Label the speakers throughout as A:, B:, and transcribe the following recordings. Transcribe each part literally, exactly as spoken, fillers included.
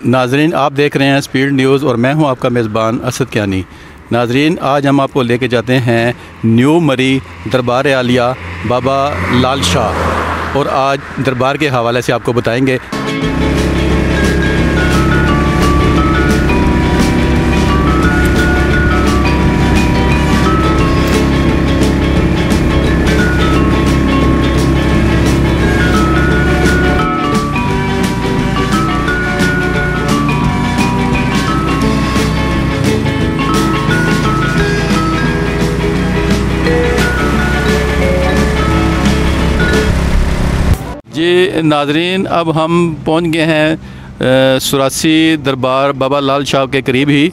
A: नाजरीन, आप देख रहे हैं स्पीड न्यूज़ और मैं हूं आपका मेज़बान असद कियानी। नाजरीन, आज हम आपको लेके जाते हैं न्यू मरी दरबार आलिया बाबा लाल शाह और आज दरबार के हवाले से आपको बताएंगे। जी नाजरीन, अब हम पहुंच गए हैं सुरासी दरबार बाबा लाल शाह के करीब ही।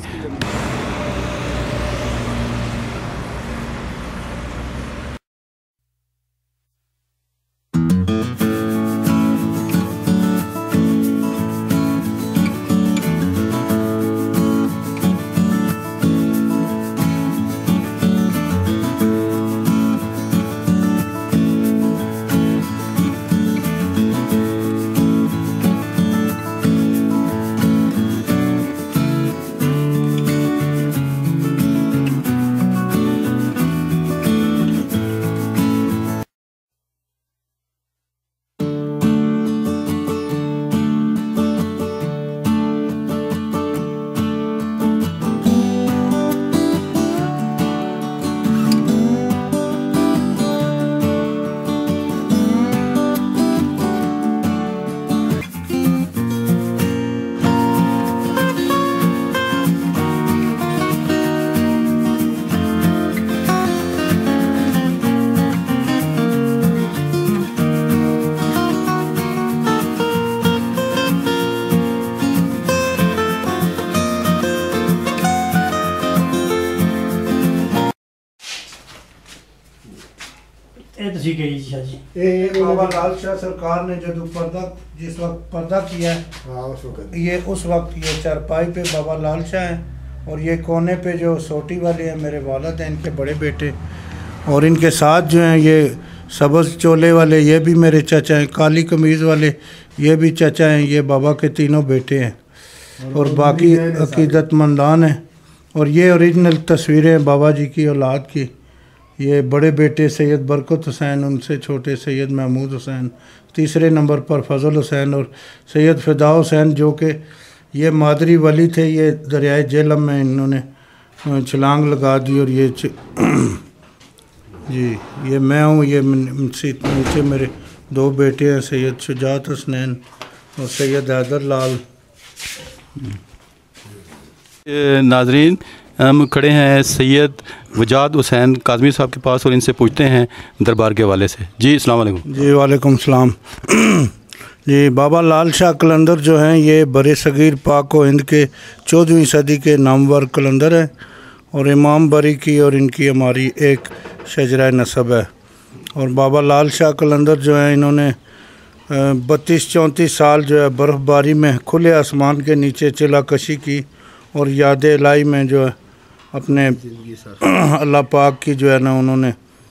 B: ये बाबा लाल शाह सरकार ने जो पर्दा जिस वक्त पर्दा किया है, हाँ उस वक्त ये उस वक्त ये चारपाई पे बाबा लाल शाह हैं और ये कोने पे जो सोटी वाले हैं मेरे वालिद हैं, इनके बड़े बेटे, और इनके साथ जो हैं ये सब्ज़ चोले वाले ये भी मेरे चाचा हैं, काली कमीज़ वाले ये भी चाचा हैं, ये बाबा के तीनों बेटे हैं और बाकी अकीदतमंदान हैं। और ये ओरिजिनल तस्वीरें बाबा जी की औलाद की। ये बड़े बेटे सैयद बरकत हुसैन, उनसे छोटे सैयद महमूद हुसैन, तीसरे नंबर पर फजल हुसैन और सैयद फ़िदा हुसैन जो कि ये मादरी वली थे। ये दरियाए जेहलम में इन्होंने छलांग लगा दी और ये जी ये मैं हूँ। ये नीचे मेरे दो बेटे हैं, सैयद शुजात हसनैन और सैयद हैदर लाल।
A: नाजरीन, हम खड़े हैं सैयद वजाद हुसैन काज़मी साहब के पास और इनसे पूछते हैं दरबार के हवाले से। जी अस्सलाम वालेकुम।
B: जी वालेकुम सलाम। जी बाबा लाल शाह कलंदर जो हैं ये बरे सगीर पाक व हिंद के चौदहवीं सदी के नामवर कलंदर हैं और इमाम बरी की और इनकी हमारी एक शजरा नसब है। और बाबा लाल शाह कलंदर जो हैं इन्होंने बत्तीस चौंतीस साल जो है बर्फ़बारी में खुले आसमान के नीचे चिला कशी की और याद इलाही में जो है अपने अल्लाह पाक की जो है ना उन्होंने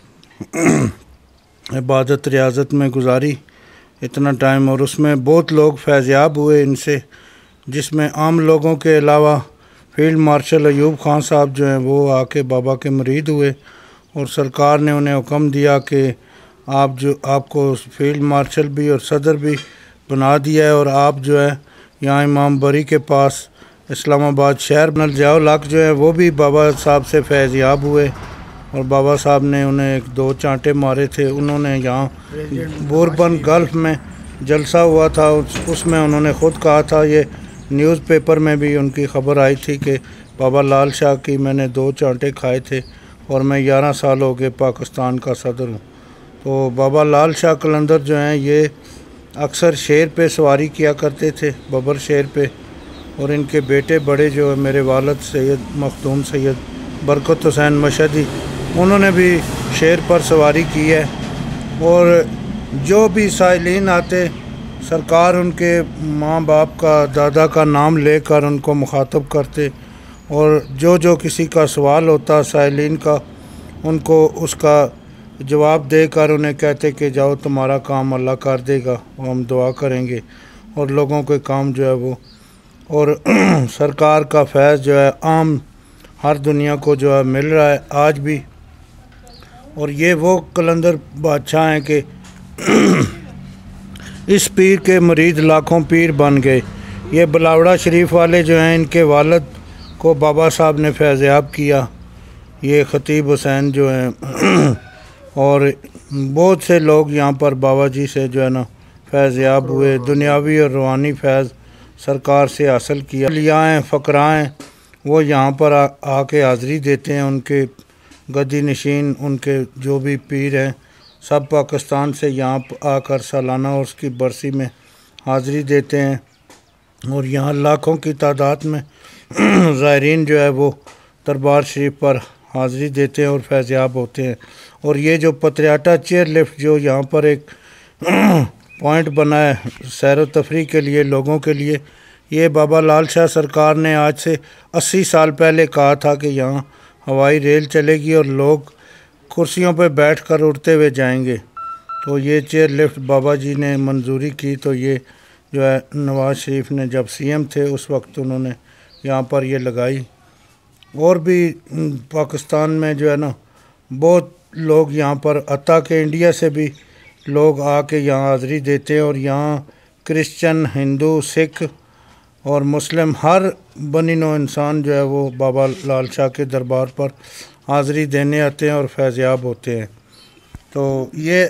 B: इबादत रियाज़त में गुजारी इतना टाइम, और उसमें बहुत लोग फैज़याब हुए इनसे, जिसमें आम लोगों के अलावा फील्ड मार्शल अयूब ख़ान साहब जो हैं वो आके बाबा के मुरीद हुए और सरकार ने उन्हें हुक्म दिया कि आप जो आपको फील्ड मार्शल भी और सदर भी बना दिया है और आप जो है यहाँ इमाम बरी के पास इस्लामाबाद शहर नल ज़िया उल हक जो है वो भी बाबा साहब से फैज़याब हुए और बाबा साहब ने उन्हें एक दो चांटे मारे थे। उन्होंने यहाँ बोरबन गल्फ़ में जलसा हुआ था, उसमें उन्होंने ख़ुद कहा था, ये न्यूज़पेपर में भी उनकी ख़बर आई थी कि बाबा लाल शाह की मैंने दो चांटे खाए थे और मैं ग्यारह साल हो गए पाकिस्तान का सदर हूँ। तो बाबा लाल शाह कलंदर जो हैं ये अक्सर शेर पे सवारी किया करते थे, बबर शेर पे, और इनके बेटे बड़े जो है मेरे वालिद सैयद मखदूम सैयद बरकत हुसैन मशहदी, उन्होंने भी शेर पर सवारी की है। और जो भी साइलिन आते सरकार उनके माँ बाप का दादा का नाम लेकर उनको मुखातब करते और जो जो किसी का सवाल होता साइलिन का उनको उसका जवाब देकर उन्हें कहते कि जाओ तुम्हारा काम अल्लाह कर देगा, वो हम दुआ करेंगे और लोगों के काम जो है वो। और सरकार का फैज़ जो है आम हर दुनिया को जो है मिल रहा है आज भी। और ये वो कलंदर बादशाह हैं कि इस पीर के मुरीद लाखों पीर बन गए। ये बिलावड़ा शरीफ वाले जो हैं, इनके वालिद को बाबा साहब ने फैज़याब किया, ये ख़तीब हुसैन जो हैं। और बहुत से लोग यहाँ पर बाबा जी से जो है ना फैज़याब हुए, दुनियावी और रूहानी फैज़ सरकार से हासिल किया। लियाएँ फ़कराएँ वो यहाँ पर आ आके हाज़री देते हैं, उनके गद्दी नशीन, उनके जो भी पीर हैं सब पाकिस्तान से यहाँ आकर सालाना उसकी बरसी में हाज़री देते हैं। और यहाँ लाखों की तादाद में ज़ायरीन जो है वो दरबार शरीफ पर हाज़री देते हैं और फैज़याब होते हैं। और ये जो पत्रियाटा चेयर लिफ्ट जो यहाँ पर एक पॉइंट बना है सैर व तफरी के लिए लोगों के लिए, ये बाबा लाल शाह सरकार ने आज से अस्सी साल पहले कहा था कि यहाँ हवाई रेल चलेगी और लोग कुर्सियों पर बैठ कर उड़ते हुए जाएंगे। तो ये चेयर लिफ्ट बाबा जी ने मंजूरी की, तो ये जो है नवाज़ शरीफ ने जब सीएम थे उस वक्त उन्होंने यहाँ पर ये लगाई। और भी पाकिस्तान में जो है ना बहुत लोग यहाँ पर अता के इंडिया से भी लोग आके यहाँ हाज़री देते हैं। और यहाँ क्रिश्चियन, हिंदू, सिख और मुस्लिम हर बनी नौ इंसान जो है वो बाबा लाल शाह के दरबार पर हाज़री देने आते हैं और फैज़याब होते हैं। तो ये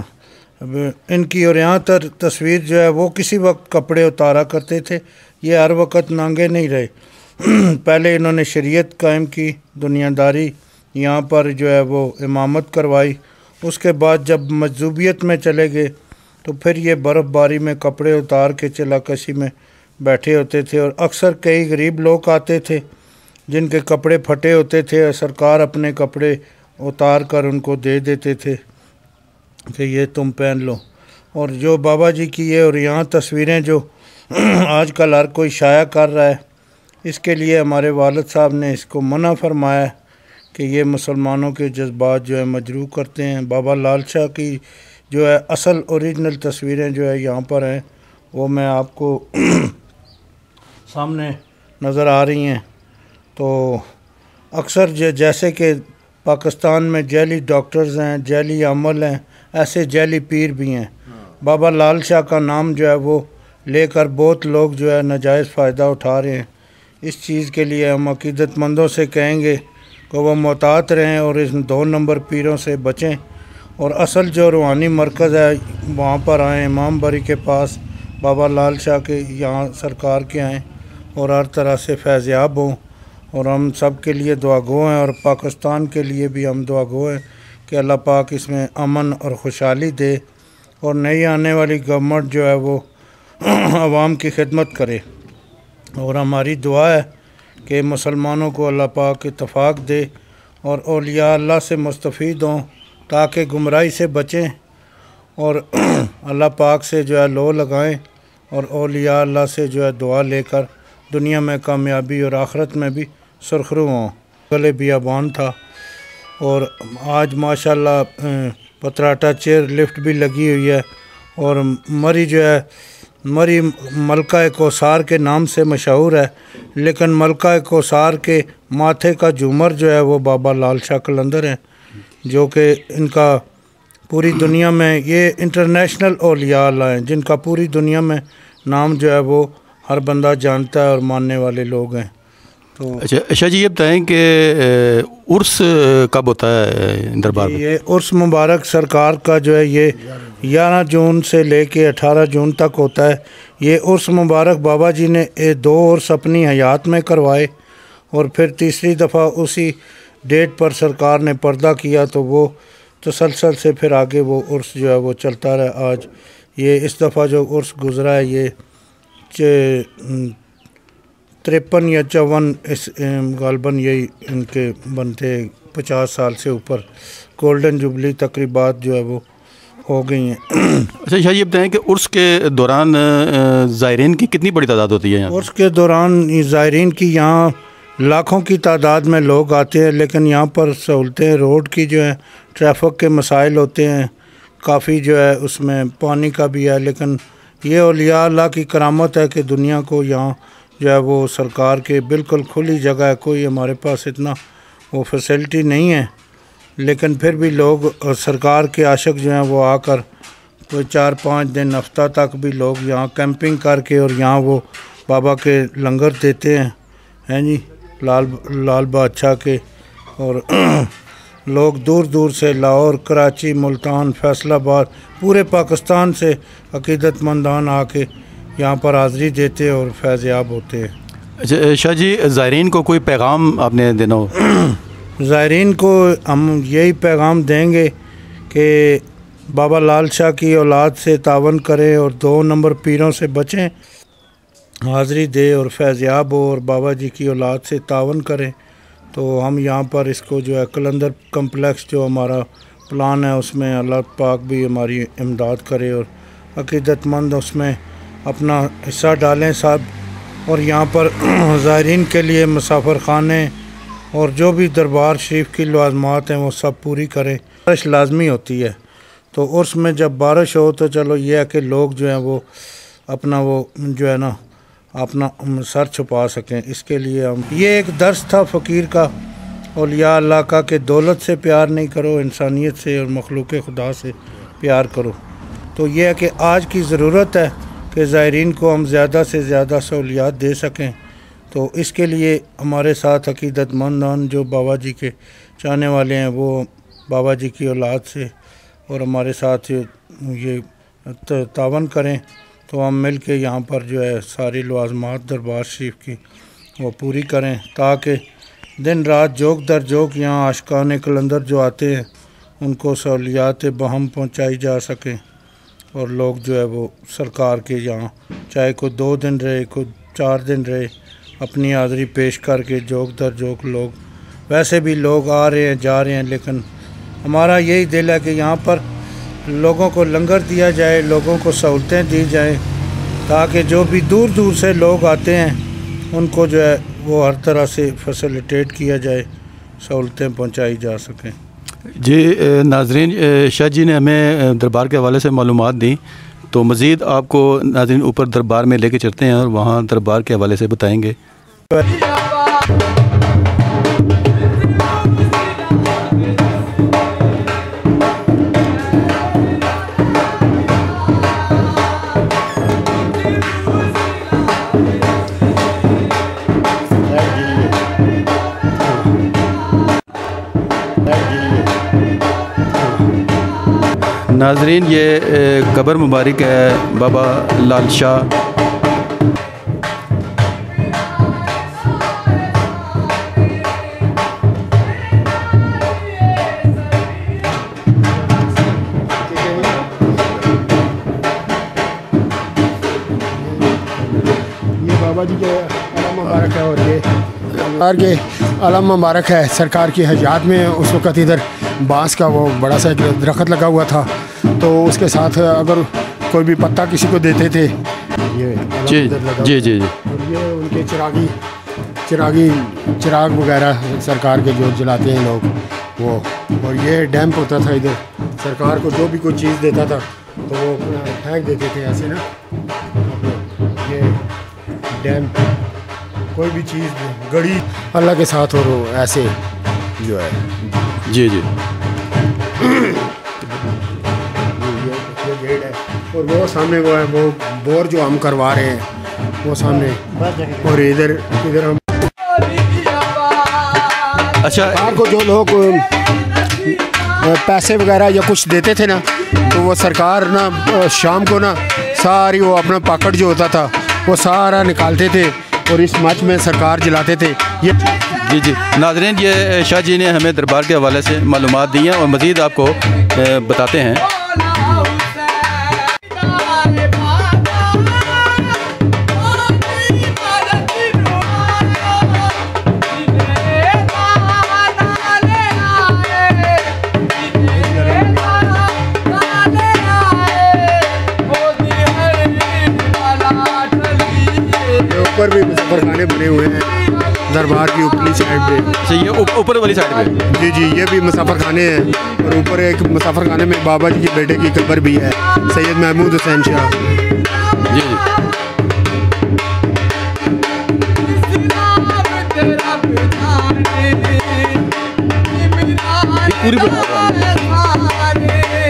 B: इनकी और यहाँ तर तस्वीर जो है वो किसी वक्त कपड़े उतारा करते थे, ये हर वक्त नांगे नहीं रहे। पहले इन्होंने शरीयत कायम की, दुनियादारी यहाँ पर जो है वो इमामत करवाई। उसके बाद जब मजदूबियत में चले गए तो फिर ये बर्फ़बारी में कपड़े उतार के चिलाकशी में बैठे होते थे। और अक्सर कई गरीब लोग आते थे जिनके कपड़े फटे होते थे, सरकार अपने कपड़े उतार कर उनको दे देते थे कि ये तुम पहन लो। और जो बाबा जी की ये और यहाँ तस्वीरें जो आजकल हर कोई शाया कर रहा है, इसके लिए हमारे वालिद साहब ने इसको मना फरमाया कि ये मुसलमानों के जज्बात जो है मजरूह करते हैं। बाबा लाल शाह की जो है असल ओरिजिनल तस्वीरें जो है यहाँ पर हैं, वो मैं आपको सामने नज़र आ रही हैं। तो अक्सर जैसे कि पाकिस्तान में जैली डॉक्टर्स हैं, जैली अमल हैं, ऐसे जैली पीर भी हैं। बाबा लाल शाह का नाम जो है वो लेकर बहुत लोग जो है नाजायज़ फ़ायदा उठा रहे हैं। इस चीज़ के लिए हम अक़ीदतमंदों से कहेंगे कि वह मोहतात रहें और इस दो नंबर पीरों से बचें और असल जो रूहानी मरकज़ है वहाँ पर आएँ, इमाम बरी के पास, बाबा लाल शाह के यहाँ सरकार के आएँ और हर तरह से फैज़याब हों। और हम सब के लिए दुआ गो हैं और पाकिस्तान के लिए भी हम दुआ गो हैं कि अल्लाह पाक इसमें अमन और खुशहाली दे और नई आने वाली गवर्नमेंट जो है वो आवाम की खिदमत करे। और हमारी दुआ है कि मुसलमानों को अल्लाह पाक इत्तफाक दे और औलिया अल्लाह से मुस्तफ़ीद हों ताकि गुमराही से बचें और अल्लाह पाक से जो है लो लगाएं और औलिया अल्लाह से जो है दुआ लेकर दुनिया में कामयाबी और आखिरत में भी सुरखरू हों। गले बियाबान था और आज माशाल्लाह पतराटा चेयर लिफ्ट भी लगी हुई है। और मरी जो है मरी मलका कौसार के नाम से मशहूर है, लेकिन मलका कौसार के माथे का झूमर जो है वो बाबा लाल शाह कलंदर हैं, जो कि इनका पूरी दुनिया में ये इंटरनेशनल औलिया अल्लाह हैं जिनका पूरी दुनिया में नाम जो है वो हर बंदा जानता है और मानने वाले लोग हैं। तो
A: अच्छा अच्छा जी, ये बताएं कि उर्स कब होता है दरबार में?
B: ये उर्स मुबारक सरकार का जो है ये ग्यारह जून से लेके अठारह जून तक होता है। ये उर्स मुबारक बाबा जी ने ये दो उर्स अपनी हयात में करवाए और फिर तीसरी दफ़ा उसी डेट पर सरकार ने पर्दा किया, तो वो तसलसल से फिर आगे वो उर्स जो है वो चलता रहा। आज ये इस दफ़ा जो उर्स गुज़रा है ये तिरपन या चौवन इस गालबन यही इनके बनते पचास साल से ऊपर गोल्डन जुबली तकरीबात जो है वो हो गई हैं।
A: अच्छा अच्छा, ये बताएं कि उर्स के दौरान ज़ायरीन की कितनी बड़ी तादाद होती है यहाँ?
B: उर्स के दौरान ज़ायरीन की यहाँ लाखों की तादाद में लोग आते हैं, लेकिन यहाँ पर सहूलतें रोड की जो है ट्रैफिक के मसाइल होते हैं काफ़ी, जो है उसमें पानी का भी है। लेकिन ये औलिया अल्लाह की करामत है कि दुनिया को यहाँ जो है वो सरकार के बिल्कुल खुली जगह है, कोई हमारे पास इतना वो फैसिलिटी नहीं है, लेकिन फिर भी लोग सरकार के आशिक जो हैं वो आकर कोई चार पाँच दिन हफ्ता तक भी लोग यहाँ कैंपिंग करके और यहाँ वो बाबा के लंगर देते हैं हैं जी, लाल लाल बादशाह के। और लोग दूर दूर से लाहौर, कराची, मुल्तान, फैसलाबाद, पूरे पाकिस्तान से अकीदतमंदान आके यहाँ पर हाज़िरी देते और फैज़याब होते हैं।
A: अच्छा शाह जी, ज़ायरीन को कोई पैगाम आपने देना हो?
B: ज़ायरीन को हम यही पैगाम देंगे कि बाबा लाल शाह की औलाद से तावन करें और दो नंबर पीरों से बचें, हाज़िरी दे और फैज़याब हो और बाबा जी की औलाद से तावन करें। तो हम यहाँ पर इसको जो है कलंदर कम्प्लेक्स जो हमारा प्लान है उसमें अल्लाह पाक भी हमारी इमदाद करे और अकीदतमंद उसमें अपना हिस्सा डालें साहब। और यहाँ पर ज़ायरीन के लिए मुसाफिर खाने और जो भी दरबार शरीफ की लवाज़मात हैं वो सब पूरी करें। बारिश लाजमी होती है, तो उर्स में जब बारिश हो तो चलो ये है कि लोग जो हैं वो अपना वो जो है ना अपना सर छुपा सकें। इसके लिए हम ये एक दर्स था फ़कीर का, औलिया अल्लाह का, कि दौलत से प्यार नहीं करो, इंसानियत से और मखलूक खुदा से प्यार करो। तो ये है कि आज की ज़रूरत है कि ज़ायरीन को हम ज़्यादा से ज़्यादा सहूलियात दे सकें। तो इसके लिए हमारे साथ अकीदतमंदान जो बाबा जी के चाहने वाले हैं वो बाबा जी की औलाद से और हमारे साथ ये तावन करें। तो हम मिल के यहाँ पर जो है सारी लवाज़मात दरबार शरीफ की वो पूरी करें, ताकि दिन रात जोक दर जोक यहाँ आशिकाने कलंदर जो आते हैं उनको सहूलियात बहम पहुँचाई जा सकें और लोग जो है वो सरकार के यहाँ चाहे कोई दो दिन रहे कोई चार दिन रहे अपनी हाज़िरी पेश करके जोक दर जोक लोग, वैसे भी लोग आ रहे हैं जा रहे हैं, लेकिन हमारा यही दिल है कि यहाँ पर लोगों को लंगर दिया जाए, लोगों को सहूलतें दी जाएं, ताकि जो भी दूर दूर से लोग आते हैं उनको जो है वो हर तरह से फैसिलिटेट किया जाए, सहूलतें पहुँचाई जा सकें।
A: जी नाज़रीन, शाह जी ने हमें दरबार के हवाले से मालूमात दी, तो मज़ीद आपको नाज़रीन ऊपर दरबार में लेके चलते हैं और वहाँ दरबार के हवाले से बताएँगे। नाज़रीन, ये कब्र मुबारक है बाबा लाल शाह।
C: ये बाबा जी के अलम मुबारक है और ये सरकार के अलम मुबारक है। सरकार की हयात में उस वक़्त इधर बांस का वो बड़ा सा एक दरख्त लगा हुआ था, तो उसके साथ अगर कोई भी पत्ता किसी को देते थे ये
A: जी जी जी जी
C: और ये उनके चिरागी चिरागी चिराग वगैरह सरकार के जो जलाते हैं लोग वो, और ये डैम्प होता था इधर, सरकार को जो भी कोई चीज़ देता था तो वो फेंक देते थे ऐसे ना। ये डैम्प कोई भी चीज़ गड़ी अल्लाह के साथ और ऐसे जो है
A: जी जी
C: ये गेट है और वो सामने वो है वो बोर जो हम करवा रहे हैं वो सामने, और इधर इधर हम
A: अच्छा
C: सरकार को जो लोग पैसे वगैरह या कुछ देते थे ना, तो वो सरकार ना शाम को ना सारी वो अपना पाकट जो होता था वो सारा निकालते थे और इस मंच में सरकार जलाते थे। ये
A: जी जी नाज़रीन, ये शाह जी ने हमें दरबार के हवाले से मालूमात दी हैं और मज़ीद आपको बताते हैं।
C: ऊपर भी मुसफ़रखाने बने हुए हैं दरबार की ऊपरी साइड पे।
A: अच्छा, ये ऊपर वाली साइड पे?
C: जी जी ये भी मुसफ़रखाने हैं और ऊपर एक मुसफ़रखाने में बाबा जी के बेटे की कब्र भी है, सैयद महमूद हुसैन शाह।
A: जी जी पूरी बना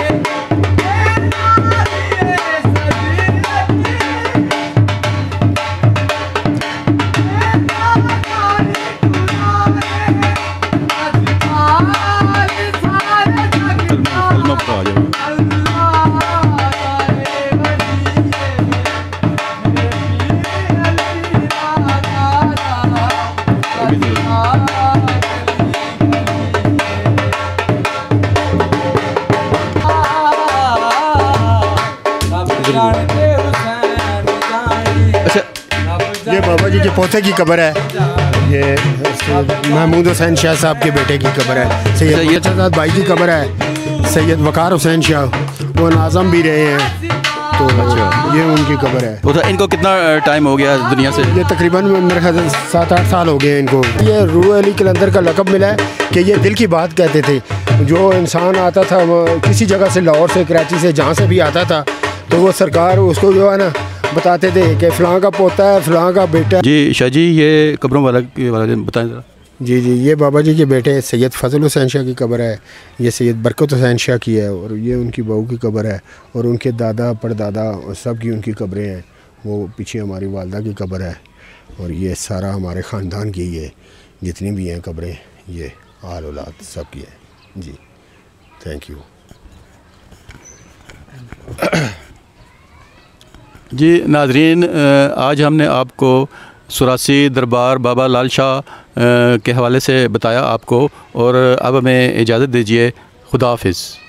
C: ये बाबा जी के पोते की कब्र है, ये महमूद हुसैन शाह साहब के बेटे की कब्र है। सैयद साहब भाई की कब्र है, सैयद वकार हुसैन शाह वो नाज़म भी रहे हैं, तो अच्छा ये उनकी कब्र है।
A: तो इनको कितना टाइम हो गया दुनिया से?
C: ये तकरीबन मेरे ख्याल से सात आठ साल हो गए इनको। ये रूह अली कलंदर का लक़ब मिला है कि ये दिल की बात कहते थे। जो इंसान आता था किसी जगह से, लाहौर से, कराची से, जहाँ से भी आता था, तो वो सरकार उसको जो है ना बताते थे कि फ़लाँ का पोता है, फ़लाँ का बेटा है।
A: जी शाह जी, ये कब्रों वाला के बारे में बताएं ज़रा।
C: जी जी, ये बाबा जी के बेटे सैयद फ़ज़ल हुसैन शाह की कब्र है, ये सैयद बरकत हुसैन शाह की है, और ये उनकी बहू की कब्र है, और उनके दादा परदादा सब की उनकी कब्रें हैं। वो पीछे हमारी वालदा की कब्र है, और ये सारा हमारे ख़ानदान की है, जितनी भी हैं कब्रें, ये आल औलाद सब की है। जी थैंक यू।
A: जी नाज़रीन, आज हमने आपको सुरासी दरबार बाबा लाल शाह के हवाले से बताया आपको, और अब हमें इजाज़त दीजिए। खुदा हाफिज़।